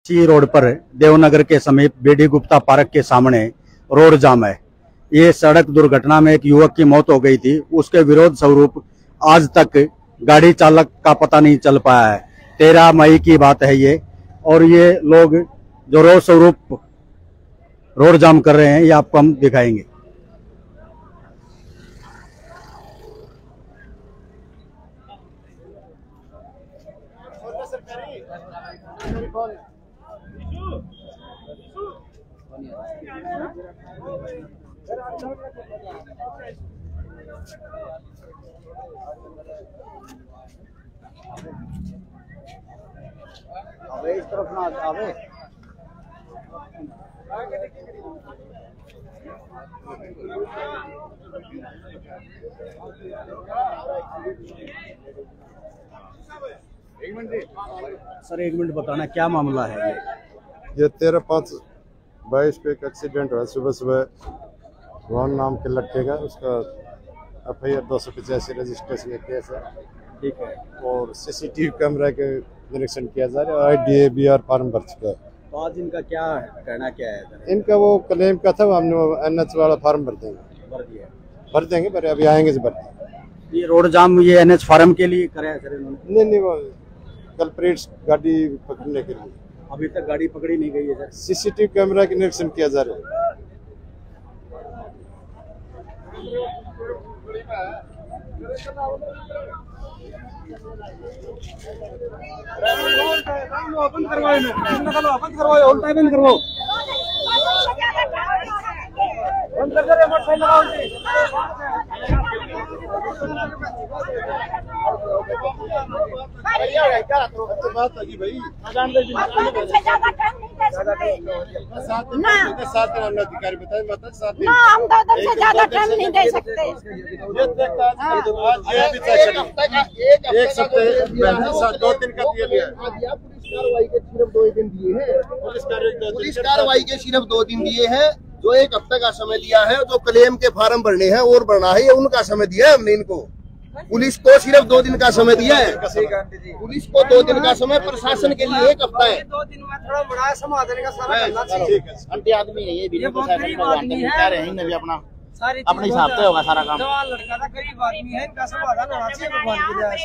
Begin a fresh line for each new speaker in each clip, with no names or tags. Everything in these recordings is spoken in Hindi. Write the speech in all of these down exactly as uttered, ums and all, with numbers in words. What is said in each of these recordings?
ची रोड पर देवनगर के समीप बीडी गुप्ता पार्क के सामने रोड जाम है। ये सड़क दुर्घटना में एक युवक की मौत हो गई थी। उसके विरोध स्वरूप आज तक गाड़ी चालक का पता नहीं चल पाया है। तेरह मई की बात है ये, और ये लोग जो रोड स्वरूप रोड जाम कर रहे हैं ये आपको हम दिखाएंगे। अबे इस तरफ ना आवे। सर एक मिनट बताना क्या मामला है ये?
ये तेरह पाँच बाईस पे एक एक्सीडेंट हुआ सुबह सुबह। रोहन नाम के लड़के का, उसका एफ आई आर दो सौ पचासी रजिस्ट्रेशन केस है।
ठीक है।
और सीसीटीवी कैमरा के निरीक्षण किया जा रहा है। I D A B R form भर चुका है।
तो आज इनका क्या कहना क्या है?
इनका वो क्लेम का था, हमने एन एच वाला फॉर्म भर देंगे।
भर दिया? भर
देंगे, पर अभी आएंगे से भर देंगे।
ये रोड जाम ये एन एच फॉर्म के लिए कराया सर इन्होंने?
नहीं नहीं, वो कल्प्रेट गाड़ी पकड़ने के लिए।
अभी तक गाड़ी पकड़ी नहीं गई है सर?
सीसीटीवी कैमरा के निरीक्षण किया जा रहा है।
ओपन करवाओ, ओपन करवाओ, ऑल टाइम करवाओ, बंद कर दे, मोटरसाइकिल लगाओ जी। बात होगी भाई, सात अधिकारी बताए बता सात दिन हम दो दिन से ज्यादा टाइम नहीं दे सकते। एक सप्ताह दो दिन का दिया गया। कार्रवाई के सिर्फ दो दिन दिए हैं। पुलिस कार्रवाई के सिर्फ दो दिन दिए हैं। जो एक हफ्ते का समय दिया है, जो क्लेम के फार्म भरने हैं और भरना है, ये उनका समय दिया है हमने इनको। पुलिस को सिर्फ दो दिन का समय दिया है। पुलिस को दो दिन का समय, प्रशासन के लिए एक हफ्ता है। दो दिन में थोड़ा बड़ा समाधान का सारा करना चाहिए। अंटे आदमी है ये भी, अपना अपने हिसाब से होगा सारा काम। लड़का था, गरीब आदमी है, इनका समाधान होना चाहिए भगवान की दया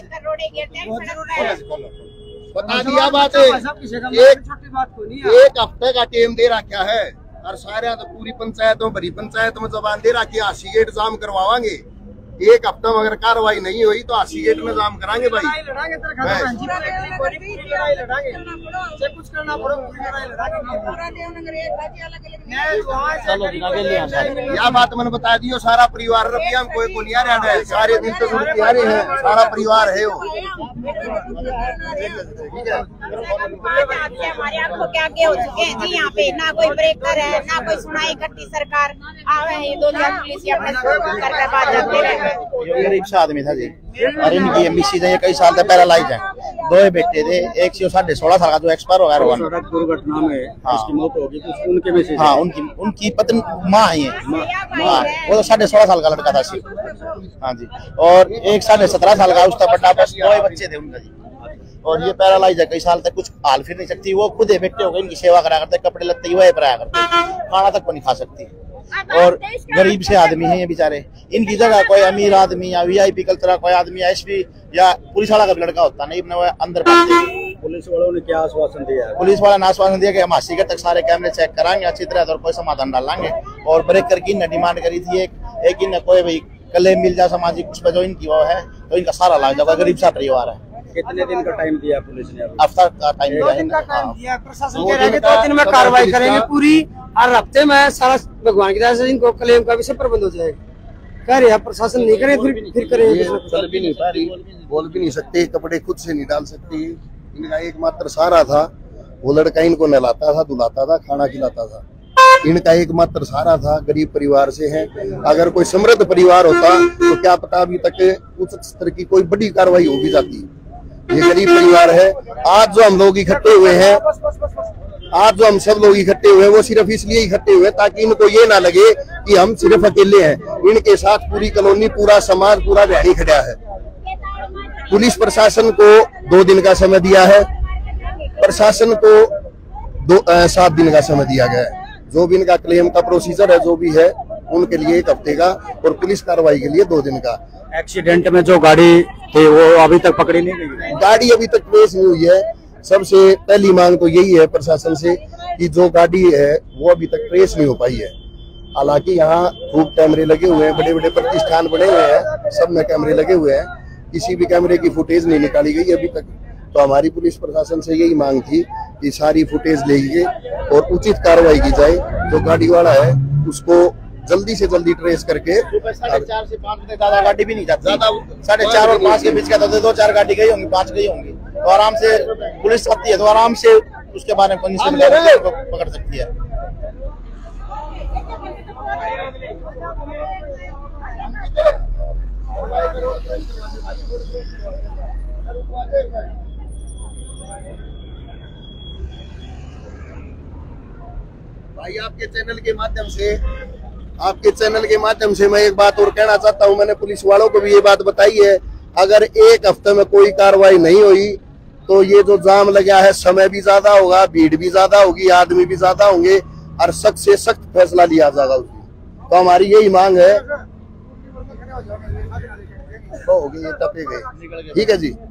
से। बता दिया बात है, एक एक हफ्ते का टाइम दे रखा है और सारे तो पूरी पंचायतों बड़ी पंचायत में जबान दे रखी है। आशी गेट जाम करवावांगे। एक हफ्ता में अगर कार्रवाई नहीं हुई तो आशी गेट में जाम कराएंगे भाई। यह बात मैंने बता दी। सारा परिवार रबिया में कोई को नहीं आ रहा है, सारे दिन तो आ रहे हैं, सारा परिवार है वो।
हमारे आंखों के आगे हो चुके हैं जी। यहाँ पे ना कोई ब्रेकर है, ना कोई सुनाई करती सरकार। आवे हैं दो हजार पुलिस अपने करके बात जाते रहे।
गरीब सा आदमी था जी, और इनकी एमबीसी से कई साल तक पैरालाइज है। दो बेटे थे, एक से साढ़े सोलह साल का जो एक्सपायर हो गया।
सड़क दुर्घटना में
हाँ।
इसकी मौत होगी तो उनके में से
हाँ, उनकी उनकी पत्नी माँ ही है। हाँ, वो तो साढ़े सोलह साल का लड़का था सिर्फ। हाँ जी, और एक साढ़े सत्रह साल का उसका बड़ा, बस दो बच्चे थे उनका जी। और ये पैरालाइज है, कई साल तक कुछ हाल फिर नहीं सकती। वो खुद बेटे हो गए, इनकी सेवा करा करते, कपड़े लत्ते वही पराया करते, खाना तक को नहीं खा सकती। और गरीब से आदमी है ये बेचारे। इनकी जगह कोई अमीर आदमी या वीआईपी कल्चर कोई आदमी या एसपी या पुलिस वाला का लड़का होता नहीं, वो अंदर
पुलिस वालों ने क्या आश्वासन दिया?
पुलिस वाला ने आश्वासन दिया कि हम अस्सी तक सारे कैमरे चेक कराएंगे अच्छी तरह, और कोई समाधान डालेंगे। और ब्रेकर की ने डिमांड करी थी एक, एक इन कोई भाई कले मिल जाए सामाजिक उस पर जो इनकी वो है, तो इनका सारा लाग जाएगा। गरीब सा परिवार है।
कितने दिन का टाइम दिया पुलिस ने?
हफ्ता का टाइम
दिया। प्रशासन कह रहा है कि दो दिन में कार्रवाई करेंगे पूरी, और हफ्ते में सारा भगवान की दया से इनको क्लेम का भी सब प्रबंध हो जाएगा। कह रहे प्रशासन नहीं करे फिर फिर करेंगे।
चल भी नहीं पा रही, बोल भी नहीं सकते, कपड़े खुद से नहीं डाल सकती। इनका एकमात्र सहारा था, वो लड़का इनको नहलाता था, धुलाता था, खाना खिलाता था। इनका एकमात्र सहारा था। गरीब परिवार से है। अगर कोई समृद्ध परिवार होता तो क्या पता अभी तक उच्च स्तर की कोई बड़ी कार्रवाई हो भी जाती। ये गरीब परिवार है। आज जो हम लोग इकट्ठे हुए हैं, आज जो हम सब लोग इकट्ठे हुए हैं, वो सिर्फ इसलिए इकट्ठे हुए ताकि इनको ये ना लगे कि हम सिर्फ अकेले हैं। इनके साथ पूरी कॉलोनी, पूरा समाज, पूरा बिहारी खड़ा है। पुलिस प्रशासन को दो दिन का समय दिया है। प्रशासन को दो आ, सात दिन का समय दिया गया है। जो भी इनका क्लेम का प्रोसीजर है जो भी है उनके लिए एक हफ्ते का और पुलिस कार्रवाई के लिए दो दिन का।
एक्सीडेंट में जो गाड़ी थी वो अभी तक पकड़ी नहीं गई,
गाड़ी अभी तक ट्रेस नहीं हुई है। सबसे पहली मांग तो यही है प्रशासन से कि जो गाड़ी है वो अभी तक ट्रेस नहीं हो पाई है। हालांकि यहाँ खूब कैमरे लगे हुए हैं, बड़े बड़े प्रतिष्ठान बने हुए हैं, सब में कैमरे लगे हुए हैं, किसी भी कैमरे की फुटेज नहीं निकाली गई अभी तक। तो हमारी पुलिस प्रशासन से यही मांग थी कि सारी फुटेज लेंगे और उचित कार्रवाई की जाए। जो गाड़ी वाला है उसको जल्दी से जल्दी ट्रेस करके।
साढ़े चार से पाँच बजे ज्यादा गाड़ी भी नहीं जाती, साढ़े चार और पाँच के बीच का दो चार गाड़ी गई होंगी, पाँच गई होंगी, तो आराम से पुलिस आती है तो आराम से उसके बारे में पकड़ सकती है।
भाई आपके चैनल के माध्यम से आपके चैनल के माध्यम से मैं एक बात और कहना चाहता हूं। मैंने पुलिस वालों को भी ये बात बताई है, अगर एक हफ्ते में कोई कार्रवाई नहीं हुई तो ये जो जाम लगा है समय भी ज्यादा होगा, भीड़ भी ज्यादा होगी, आदमी भी ज्यादा होंगे और सख्त से सख्त फैसला लिया जाएगा उसमें। तो हमारी यही मांग है। हो गई, ये टपे गए, ठीक है जी।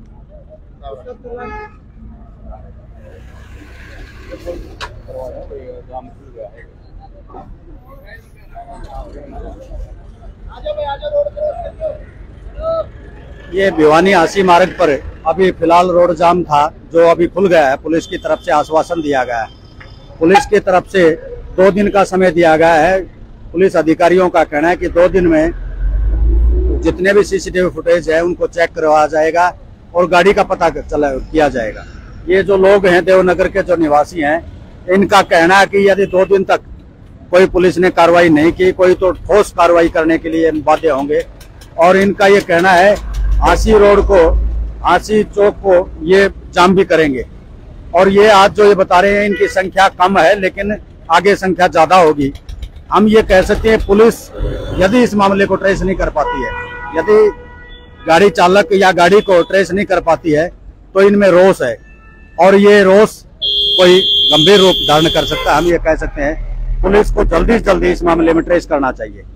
ये भिवानी हांसी मार्ग पर अभी फिलहाल रोड जाम था, जो अभी खुल गया है। पुलिस की तरफ से आश्वासन दिया गया है, पुलिस की तरफ से दो दिन का समय दिया गया है। पुलिस अधिकारियों का कहना है कि दो दिन में जितने भी सीसीटीवी फुटेज है उनको चेक करवाया जाएगा और गाड़ी का पता चला किया जाएगा। ये जो लोग हैं देवनगर के जो निवासी हैं, इनका कहना है कि यदि दो दिन तक कोई पुलिस ने कार्रवाई नहीं की, कोई तो ठोस कार्रवाई करने के लिए बाध्य होंगे। और इनका ये कहना है हांसी रोड को, हांसी चौक को ये जाम भी करेंगे। और ये आज जो ये बता रहे हैं इनकी संख्या कम है, लेकिन आगे संख्या ज्यादा होगी। हम ये कह सकते हैं पुलिस यदि इस मामले को ट्रेस नहीं कर पाती है, यदि गाड़ी चालक या गाड़ी को ट्रेस नहीं कर पाती है, तो इनमें रोष है और ये रोष कोई गंभीर रूप धारण कर सकता है। हम ये कह सकते हैं पुलिस को जल्दी से जल्दी इस मामले में ट्रेस करना चाहिए।